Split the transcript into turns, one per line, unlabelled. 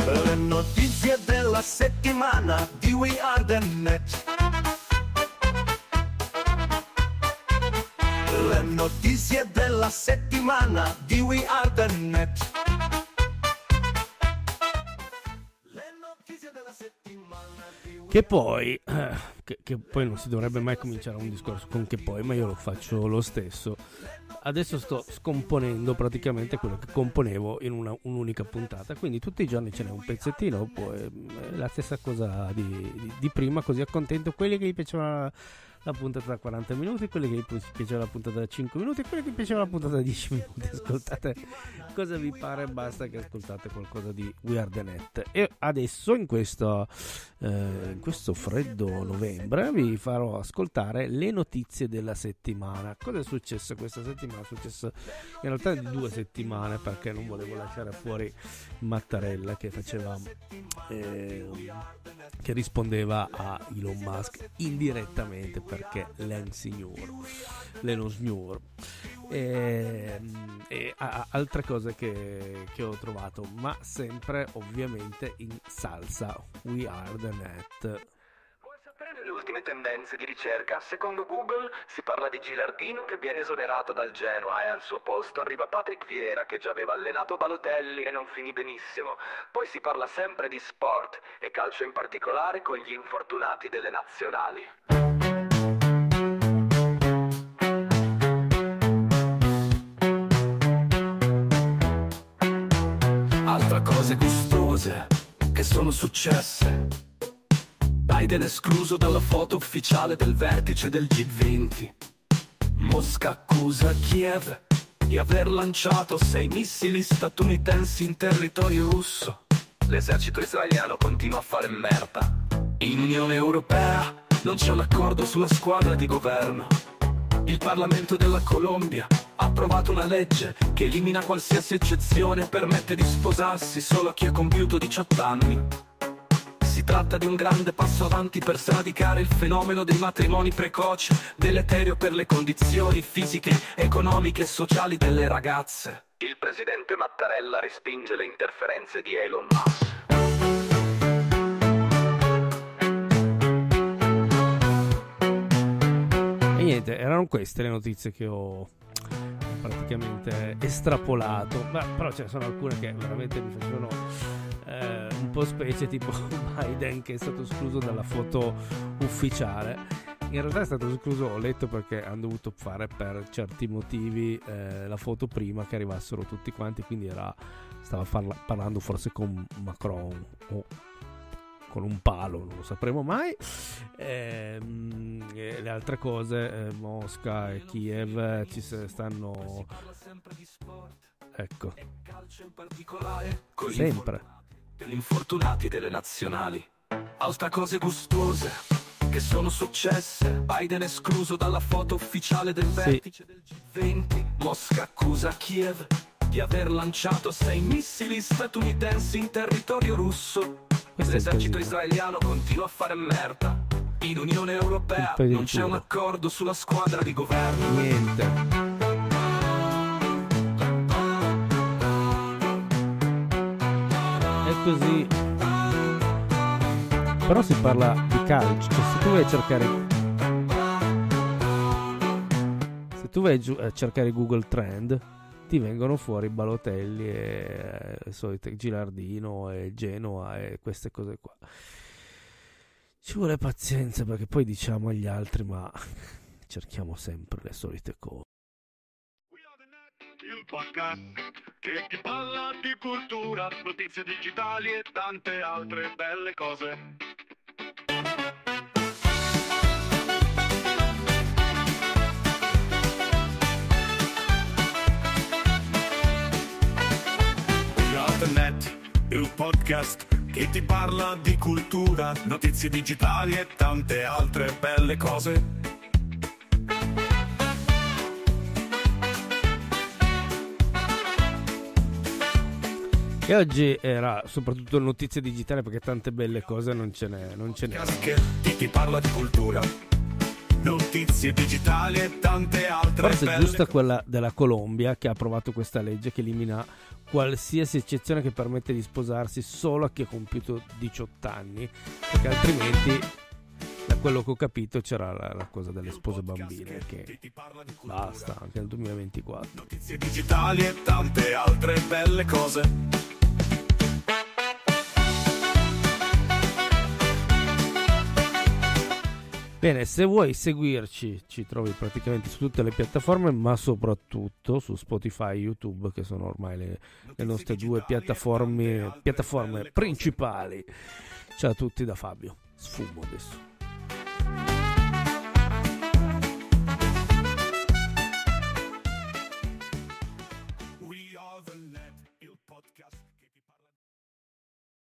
Le notizie della settimana di We Are The Net. Le notizie della settimana di We Are The Net. Le notizie della settimana di We
Che poi, che poi non si dovrebbe mai cominciare un discorso con che poi, ma io lo faccio lo stesso. Adesso sto scomponendo praticamente quello che componevo in un'unica puntata, quindi tutti i giorni ce n'è un pezzettino, poi la stessa cosa di prima, così accontento quelli che gli piaceva la puntata da 40 minuti, quelli che gli piaceva la puntata da 5 minuti e quelli che gli piaceva la puntata da 10 minuti. Ascoltate cosa vi pare, basta che ascoltate qualcosa di We Are The Net. E adesso in questo freddo novembre vi farò ascoltare le notizie della settimana. Cosa è successo questa settimana? È successo in realtà di 2 settimane, perché non volevo lasciare fuori Mattarella che faceva che rispondeva a Elon Musk indirettamente, perché Len Signor e altre cose che ho trovato, ma sempre ovviamente in salsa. We Are The Net.
Le ultime tendenze di ricerca, secondo Google si parla di Gilardino che viene esonerato dal Genoa e al suo posto arriva Patrick Vieira che già aveva allenato Balotelli e non finì benissimo. Poi si parla sempre di sport e calcio in particolare con gli infortunati delle nazionali. Altre cose gustose che sono successe. Biden escluso dalla foto ufficiale del vertice del G20. Mosca accusa Kiev di aver lanciato 6 missili statunitensi in territorio russo. L'esercito israeliano continua a fare merda. In Unione Europea non c'è un accordo sulla squadra di governo. Il Parlamento della Colombia ha approvato una legge che elimina qualsiasi eccezione e permette di sposarsi solo a chi ha compiuto 18 anni. Si tratta di un grande passo avanti per sradicare il fenomeno dei matrimoni precoci, deleterio per le condizioni fisiche, economiche e sociali delle ragazze. Il presidente Mattarella respinge le interferenze di Elon Musk.
E niente, erano queste le notizie che ho praticamente estrapolato, però ce ne sono alcune che veramente mi facevano un po' specie, tipo Biden che è stato escluso dalla foto ufficiale. In realtà è stato escluso, ho letto, perché hanno dovuto fare per certi motivi la foto prima che arrivassero tutti quanti, quindi stava parlando forse con Macron o con un palo, non lo sapremo mai. Le altre cose, Mosca e Kiev ci stanno, ecco, sempre
gli infortunati delle nazionali. Altre cose gustose che sono successe. Biden escluso dalla foto ufficiale del vertice del G20. Mosca accusa Kiev di aver lanciato 6 missili statunitensi in territorio russo. L'esercito israeliano continua a fare merda. In Unione Europea non c'è un accordo sulla squadra di governo.
Niente. Così, però si parla di calcio, cioè se tu vai a cercare Google Trend ti vengono fuori Balotelli e le solite Gilardino e Genoa e queste cose qua. Ci vuole pazienza, perché poi diciamo agli altri, ma cerchiamo sempre le solite cose.
Il podcast che ti parla di cultura, notizie digitali e tante altre belle cose. We Are The Net, il podcast che ti parla di cultura, notizie digitali e tante altre belle cose.
E oggi era soprattutto notizie digitali, perché tante belle cose non ce n'è.
Che ti parla di cultura, notizie digitali e tante altre
Forse è
belle
giusta quella della Colombia, che ha approvato questa legge che elimina qualsiasi eccezione che permette di sposarsi solo a chi ha compiuto 18 anni, perché altrimenti, da quello che ho capito, c'era la cosa delle spose bambine, che basta anche nel 2024.
notizie digitali e tante altre belle cose.
Bene, se vuoi seguirci, ci trovi praticamente su tutte le piattaforme, ma soprattutto su Spotify e YouTube, che sono ormai le nostre due piattaforme principali. Ciao a tutti da Fabio. Sfumo adesso.